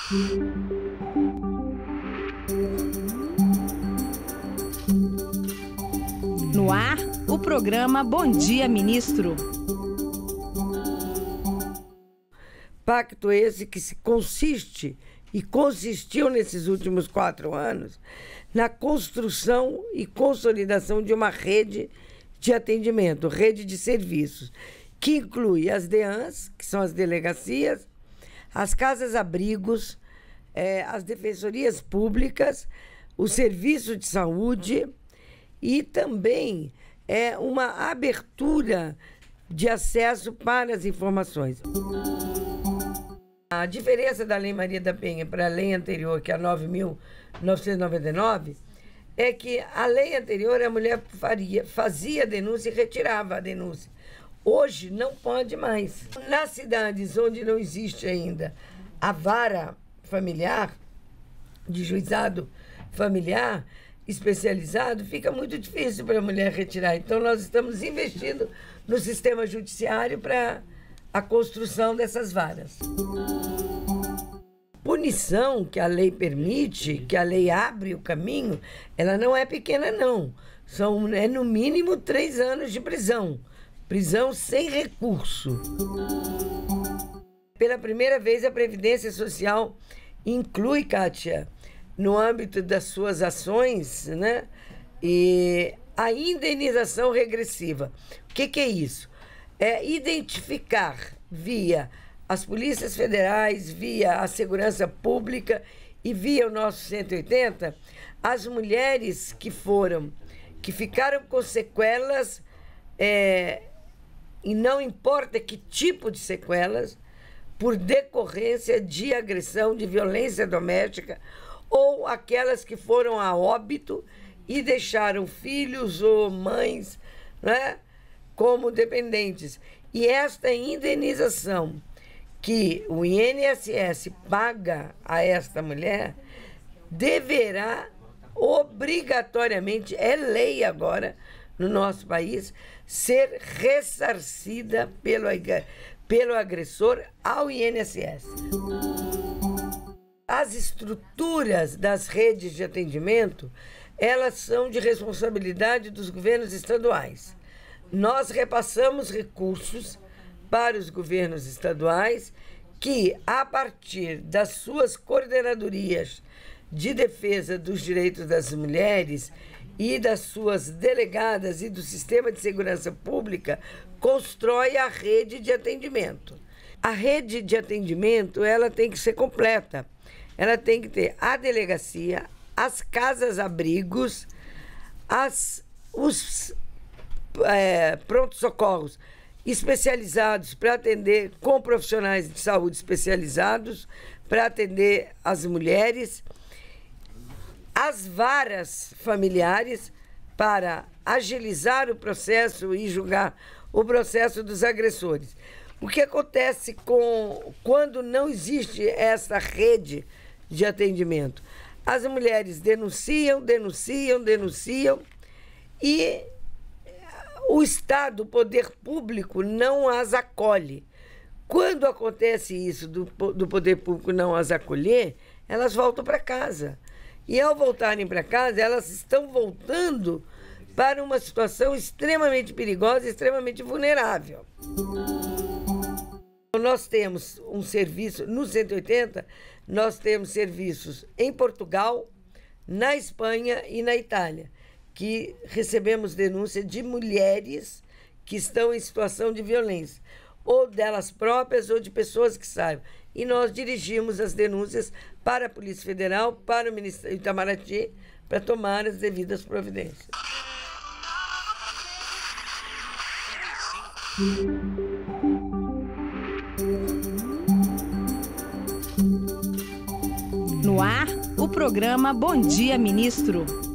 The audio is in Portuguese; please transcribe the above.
No ar, o programa Bom Dia, Ministro. Pacto esse que consiste e consistiu nesses últimos 4 anos na construção e consolidação de uma rede de atendimento, rede de serviços, que inclui as DEANs, que são as delegacias, as casas-abrigos, as defensorias públicas, o serviço de saúde e também uma abertura de acesso para as informações. A diferença da Lei Maria da Penha para a lei anterior, que é a 9.999, é que a lei anterior a mulher fazia a denúncia e retirava a denúncia. Hoje não pode mais. Nas cidades onde não existe ainda a vara familiar, de juizado familiar especializado, fica muito difícil para a mulher retirar. Então nós estamos investindo no sistema judiciário para a construção dessas varas. Punição que a lei permite, que a lei abre o caminho, ela não é pequena, não. É no mínimo 3 anos de prisão. Prisão sem recurso. Pela primeira vez, a Previdência Social inclui, Kátia, no âmbito das suas ações, né, e a indenização regressiva. O que é isso? É identificar via as polícias federais, via a segurança pública e via o nosso 180, as mulheres que ficaram com sequelas, e não importa que tipo de sequelas, por decorrência de agressão, de violência doméstica, ou aquelas que foram a óbito e deixaram filhos ou mães, né, como dependentes. E esta indenização que o INSS paga a esta mulher deverá obrigatoriamente, é lei agora no nosso país, ser ressarcida pelo agressor ao INSS. As estruturas das redes de atendimento, elas são de responsabilidade dos governos estaduais. Nós repassamos recursos para os governos estaduais que, a partir das suas coordenadorias de defesa dos direitos das mulheres e das suas delegadas e do sistema de segurança pública, constrói a rede de atendimento. A rede de atendimento, ela tem que ser completa. Ela tem que ter a delegacia, as casas-abrigos, os pronto-socorros especializados para atender, com profissionais de saúde especializados para atender as mulheres, as varas familiares para agilizar o processo e julgar o processo dos agressores. O que acontece quando não existe essa rede de atendimento? As mulheres denunciam e o Estado, o poder público, não as acolhe. Quando acontece isso do poder público não as acolher, elas voltam para casa. E ao voltarem para casa, elas estão voltando para uma situação extremamente perigosa, extremamente vulnerável. Nós temos um serviço, no 180, nós temos serviços em Portugal, na Espanha e na Itália, que recebemos denúncia de mulheres que estão em situação de violência, ou delas próprias ou de pessoas que saibam. E nós dirigimos as denúncias para a Polícia Federal, para o Ministério Itamaraty, para tomar as devidas providências. No ar, o programa Bom Dia, Ministro.